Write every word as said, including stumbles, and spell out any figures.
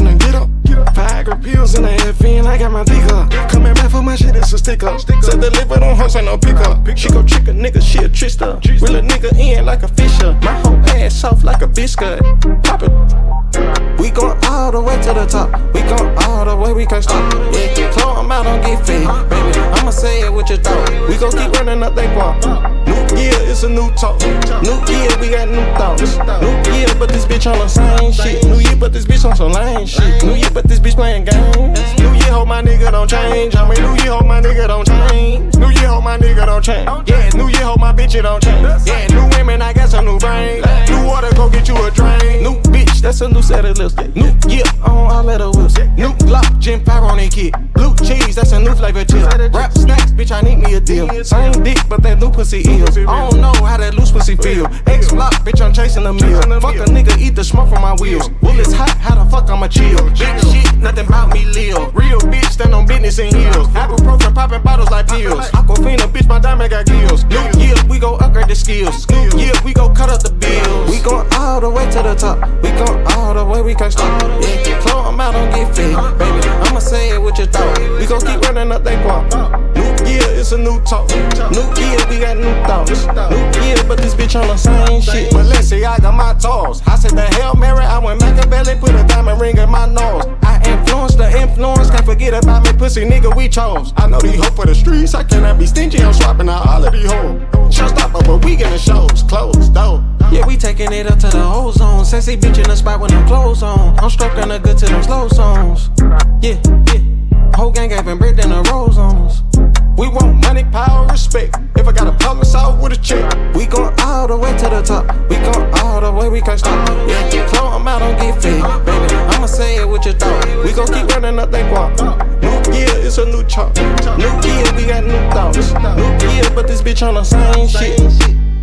finna get up. Viagra pills in the F N, I got my dick up. Coming back for my shit, it's a sticker. Said deliver, don't host, ain't no pickup. She gon' trick a nigga, she a trickster. Reel a nigga in like a fisher. My whole ass soft like a biscuit. Pop it. We gon' all the way to the top. We gon' all the way, we can't stop. Yeah, throw 'em out, don't get fed, baby. I'ma say it with your thought. We gon' keep running up that guap. New year, it's a new talk. New year, we got new thoughts. New year, but this bitch on the same shit. New year, but this bitch on some lame shit. New year, but this bitch playing games. New year, hope my nigga don't change. I mean, New year, hope my nigga don't change. New year, hope my nigga don't change. Yeah, New year, hope my bitch it don't change. Yeah, new women, I got some new brain. New water, go get you a drain. New bitch, that's a new set of lips. New year, on all of the whips. New Glock, Gin Fire on that kid. Blue cheese, that's a new flavor tip. Rap snacks, bitch, I need me a deal. Same dick, but that new pussy is. I don't know how that loose pussy feel. X-Block, bitch, I'm chasing a meal. Fuck a nigga, eat the smoke from my wheels. Bullets hot, how the fuck I'ma chill? Big shit, nothing about me live. Real bitch, stand on business in heels. Ibuprofen, popping bottles like pills. Aquafina, bitch, my diamond got gills. New year, we gon' upgrade the skills. New year, we gon' cut up the bills. We gon' all the way to the top. We gon' all the way, we can't stop. Yeah, throw 'em out, don't get fed, baby. I'ma say it with your thought. We gon' keep running up that guap. New year, it's a new talk. New year, we got new thoughts. New year, but this bitch on the same shit. But let's see, I got my toes. I said the Hail Mary, I went Machiavelli, put a diamond ring in my nose. I influenced the influence, can't forget about me, pussy nigga, we chose. I know these hoes for the streets, I cannot be stingy, I'm swapping out all of these hoes. Showstopper, but we getting shows, closed, though. Yeah, we taking it up to the whole zone. Sexy bitch in the spot with them clothes on. I'm stroking her good to them slow songs. Yeah, yeah. Whole gang giving bread than the rose on us. We want money, power, respect. If I got a problem solved with a check, we gon' all the way to the top. We gon' all the way, we can't stop. Yeah, throw 'em out, don't get fed, baby. I'ma say it with your thought. We gon' keep running up that guap. New year, it's a new chart. New year, we got new thoughts. New year, but this bitch on the same shit.